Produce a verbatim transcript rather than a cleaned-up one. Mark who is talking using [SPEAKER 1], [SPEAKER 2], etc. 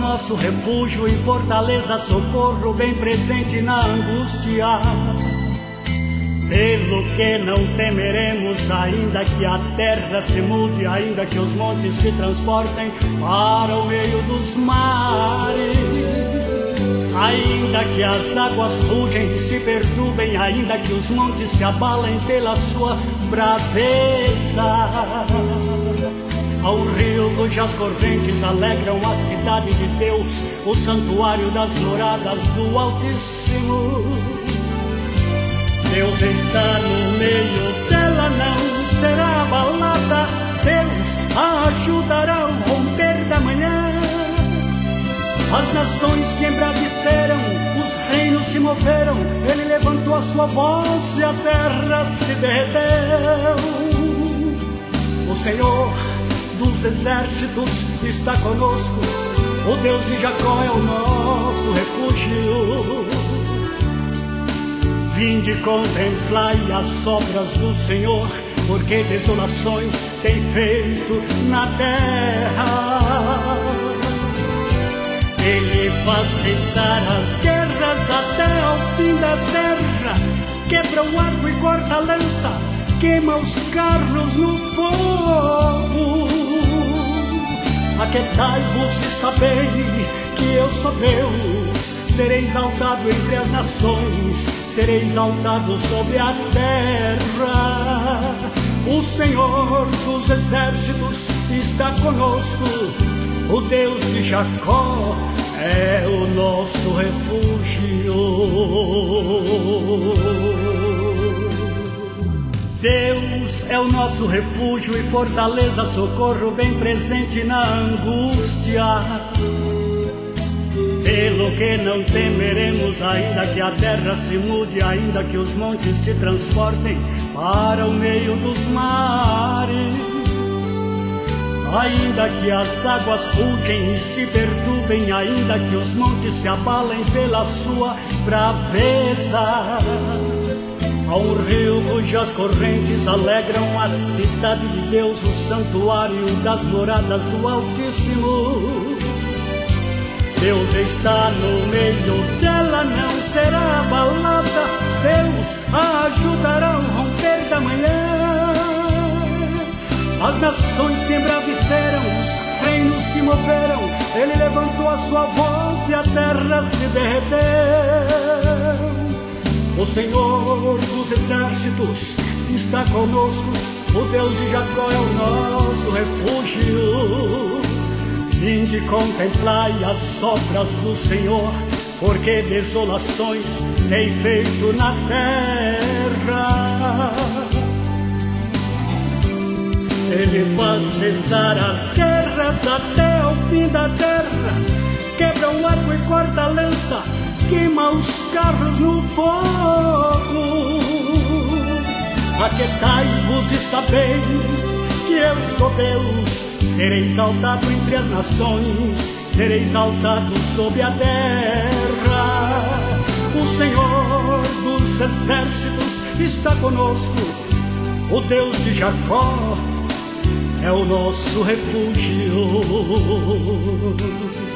[SPEAKER 1] nosso refúgio e fortaleza, socorro bem presente na angústia. Pelo que não temeremos, ainda que a terra se mude, ainda que os montes se transportem para o meio dos mares, ainda que as águas rugem e se perturbem, ainda que os montes se abalem pela sua braveza. Ao rio cujas correntes alegram a cidade de Deus, o santuário das moradas do Altíssimo. Deus está no meio dela, não será abalada. Deus a ajudará ao romper da manhã. As nações se embraveceram, os reinos se moveram. Ele levantou a sua voz e a terra se derreteu. O Senhor dos exércitos está conosco. O Deus de Jacó é o nosso refúgio. Vinde contemplai as obras do Senhor, porque desolações tem feito na terra. Ele faz cessar as guerras até ao fim da terra, quebra o arco e corta a lança, queima os carros no fogo. Aquietai-vos e sabei que eu sou Deus. Serei exaltado entre as nações, serei exaltado sobre a terra. O Senhor dos exércitos está conosco. O Deus de Jacó é o nosso refúgio. Deus é o nosso refúgio e fortaleza, socorro bem presente na angústia. Pelo que não temeremos, ainda que a terra se mude, ainda que os montes se transportem para o meio dos mares, ainda que as águas rugem e se perturbem, ainda que os montes se abalem pela sua braveza. Há um rio cujas correntes alegram a cidade de Deus, o santuário das moradas do Altíssimo. Deus está no meio dela, não será abalada. Deus a ajudará ao romper da manhã. As nações se embraveceram, os reinos se moveram. Ele levantou a sua voz e a terra se derreteu. O Senhor dos exércitos está conosco. O Deus de Jacó é o nosso refúgio. Vinde contemplai as obras do Senhor, porque desolações tem feito na terra. Ele faz cessar as guerras até ao fim da terra, quebra o arco e corta a lança, queima os carros no fogo. Aquietai-vos e sabei que eu sou Deus. Serei exaltado entre as nações, serei exaltado sobre a terra. O Senhor dos exércitos está conosco. O Deus de Jacó é o nosso refúgio.